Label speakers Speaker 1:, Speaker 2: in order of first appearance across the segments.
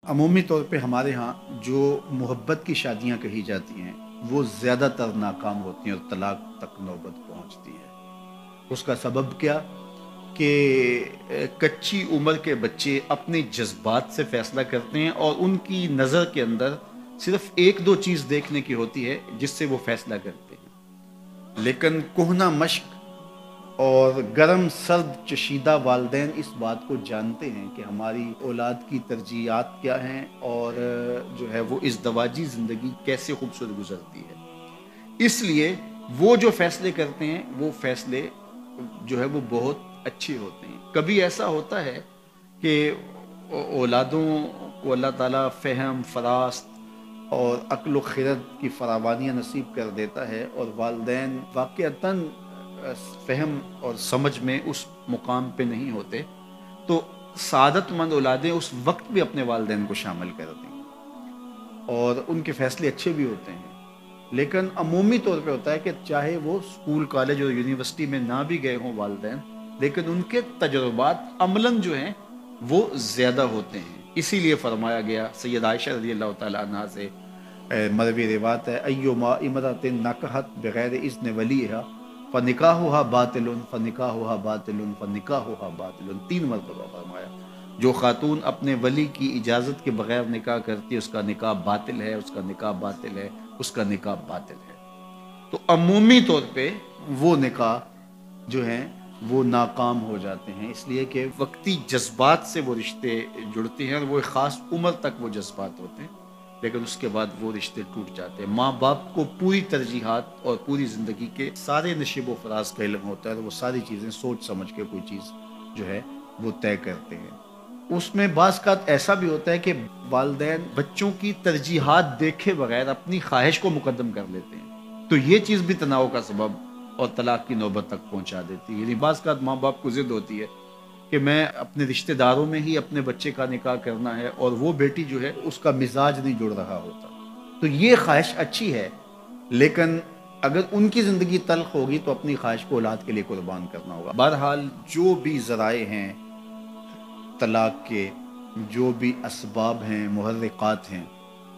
Speaker 1: عمومی طور پہ ہمارے ہاں جو محبت کی شادیاں کہی جاتی ہیں وہ زیادہ تر ناکام ہوتی ہیں اور طلاق تک نوبت پہنچتی ہے۔ اس کا سبب کیا کہ کچی عمر کے بچے اپنے جذبات سے فیصلہ کرتے ہیں اور ان کی نظر کے اندر صرف ایک دو چیز دیکھنے کی ہوتی ہے جس سے وہ فیصلہ کرتے ہیں، لیکن کہنہ مشق اور گرم سرد چشیدہ والدین اس بات کو جانتے ہیں کہ ہماری اولاد کی ترجیحات کیا ہیں اور جو ہے وہ ازدواجی زندگی کیسے خوبصورت گزرتی ہے۔ اس لیے وہ جو فیصلے کرتے ہیں وہ فیصلے جو ہے وہ بہت اچھے ہوتے ہیں۔ کبھی ایسا ہوتا ہے کہ اولادوں کو اللہ تعالیٰ فہم، فراست اور عقل و خرد کی فراوانیاں نصیب کر دیتا ہے اور والدین واقعتاً فہم اور سمجھ میں اس مقام پہ نہیں ہوتے، تو سعادت مند اولادیں اس وقت بھی اپنے والدین کو شامل کرتی ہیں اور ان کے فیصلے اچھے بھی ہوتے ہیں۔ لیکن عمومی طور پہ ہوتا ہے کہ چاہے وہ اسکول، کالج اور یونیورسٹی میں نہ بھی گئے ہوں والدین، لیکن ان کے تجربات عملاً جو ہیں وہ زیادہ ہوتے ہیں۔ اسی لیے فرمایا گیا سید عائشہ رضی اللہ تعالیٰ عنہا سے مروی روایت ہے، ایما امرأۃ نکحت بغیر اذن ولیہا فنکاحها باطل فنکاحها باطل فنکاحها باطل، 3 مرتبہ فرمایا جو خاتون اپنے ولی کی اجازت کے بغیر نکاح کرتی ہے اس کا نکاح باطل ہے، اس کا نکاح باطل ہے، اس کا نکاح باطل ہے۔ تو عمومی طور پہ وہ نکاح جو ہیں وہ ناکام ہو جاتے ہیں، اس لیے کہ وقتی جذبات سے وہ رشتے جڑتے ہیں اور وہ ایک خاص عمر تک وہ جذبات ہوتے ہیں، لیکن اس کے بعد وہ رشتے ٹوٹ جاتے ہیں۔ ماں باپ کو پوری ترجیحات اور پوری زندگی کے سارے نشیب و فراز کا علم ہوتا ہے اور وہ ساری چیزیں سوچ سمجھ کے کوئی چیز جو ہے وہ طے کرتے ہیں۔ اس میں بعض کا ایسا بھی ہوتا ہے کہ والدین بچوں کی ترجیحات دیکھے بغیر اپنی خواہش کو مقدم کر لیتے ہیں، تو یہ چیز بھی تناؤ کا سبب اور طلاق کی نوبت تک پہنچا دیتی ہے۔ یعنی بعض کا ماں باپ کو ضد ہوتی ہے کہ میں اپنے رشتہ داروں میں ہی اپنے بچے کا نکاح کرنا ہے اور وہ بیٹی جو ہے اس کا مزاج نہیں جڑ رہا ہوتا، تو یہ خواہش اچھی ہے، لیکن اگر ان کی زندگی تلخ ہوگی تو اپنی خواہش کو اولاد کے لیے قربان کرنا ہوگا۔ بہرحال جو بھی ذرائع ہیں طلاق کے، جو بھی اسباب ہیں، محرکات ہیں،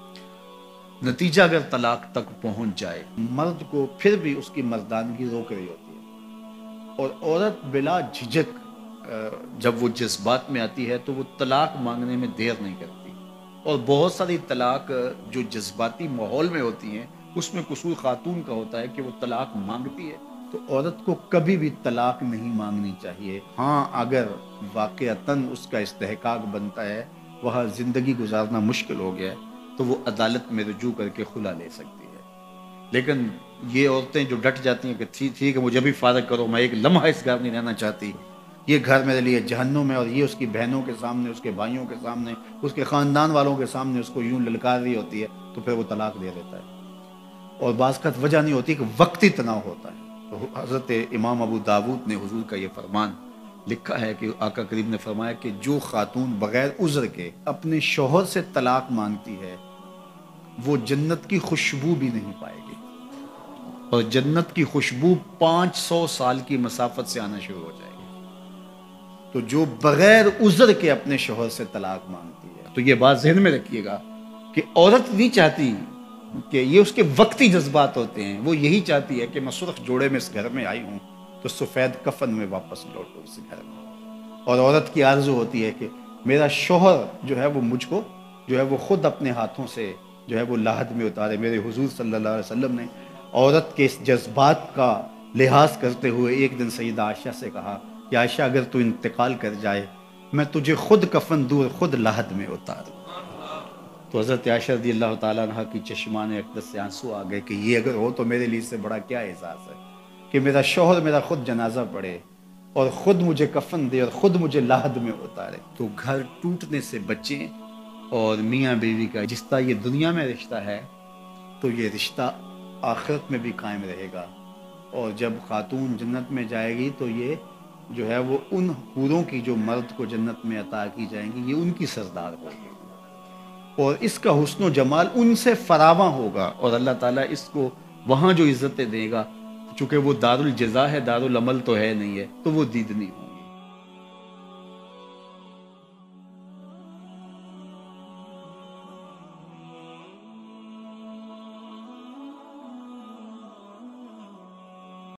Speaker 1: نتیجہ اگر طلاق تک پہنچ جائے، مرد کو پھر بھی اس کی مردانگی روک رہی ہوتی ہے اور عورت بلا جھجک جب وہ جذبات میں آتی ہے تو وہ طلاق مانگنے میں دیر نہیں کرتی، اور بہت ساری طلاق جو جذباتی ماحول میں ہوتی ہیں اس میں قصور خاتون کا ہوتا ہے کہ وہ طلاق مانگتی ہے۔ تو عورت کو کبھی بھی طلاق نہیں مانگنی چاہیے، ہاں اگر واقعتاً اس کا استحقاق بنتا ہے، وہاں زندگی گزارنا مشکل ہو گیا ہے، تو وہ عدالت میں رجوع کر کے خلا لے سکتی ہے۔ لیکن یہ عورتیں جو ڈٹ جاتی ہیں کہ ٹھیک ہے مجھے بھی فارغ کرو، میں ایک لمحہ اس گھر نہیں رہنا چاہتی، یہ گھر میرے لیے جہنم ہے، اور یہ اس کی بہنوں کے سامنے، اس کے بھائیوں کے سامنے، اس کے خاندان والوں کے سامنے اس کو یوں للکار رہی ہوتی ہے، تو پھر وہ طلاق دے دیتا ہے۔ اور بعض کا وجہ نہیں ہوتی کہ وقتی تناؤ ہوتا ہے۔ تو حضرت امام ابو داود نے حضور کا یہ فرمان لکھا ہے کہ آقا کریم نے فرمایا کہ جو خاتون بغیر عذر کے اپنے شوہر سے طلاق مانگتی ہے وہ جنت کی خوشبو بھی نہیں پائے گی، اور جنت کی خوشبو 500 سال کی مسافت سے آنا شروع ہو جائے گی۔ تو جو بغیر عذر کے اپنے شوہر سے طلاق مانگتی ہے، تو یہ بات ذہن میں رکھیے گا کہ عورت نہیں چاہتی کہ یہ اس کے وقتی جذبات ہوتے ہیں، وہ یہی چاہتی ہے کہ میں سرخ جوڑے میں اس گھر میں آئی ہوں تو سفید کفن میں واپس لوٹوں اس گھر میں، اور عورت کی آرزو ہوتی ہے کہ میرا شوہر جو ہے وہ مجھ کو جو ہے وہ خود اپنے ہاتھوں سے جو ہے وہ لاحد میں اتارے۔ میرے حضور صلی اللہ علیہ وسلم نے عورت کے اس جذبات کا لحاظ کرتے ہوئے ایک دن سیدہ عائشہ سے کہا کہ عائشہ اگر تو انتقال کر جائے میں تجھے خود کفن دوں اور خود لاحد میں اتاروں۔ تو حضرت عائشہ رضی اللہ تعالیٰ عنہ کی چشمان اقدس سے آنسو آ گئے کہ یہ اگر ہو تو میرے لیے سے بڑا کیا احساس ہے کہ میرا شوہر میرا خود جنازہ پڑھے اور خود مجھے کفن دے اور خود مجھے لاحد میں اتارے۔ تو گھر ٹوٹنے سے بچیں، اور میاں بیوی کا جس طرح یہ دنیا میں رشتہ ہے تو یہ رشتہ آخرت میں بھی قائم رہے گا، اور جب خاتون جنت میں جائے گی تو یہ جو ہے وہ ان حوروں کی جو مرد کو جنت میں عطا کی جائیں گی، یہ ان کی سردار ہوگی، اور اس کا حسن و جمال ان سے فراواں ہوگا، اور اللہ تعالیٰ اس کو وہاں جو عزتیں دے گا، چونکہ وہ دار الجزا ہے، دار العمل تو ہے نہیں ہے، تو وہ دیدنی ہوں۔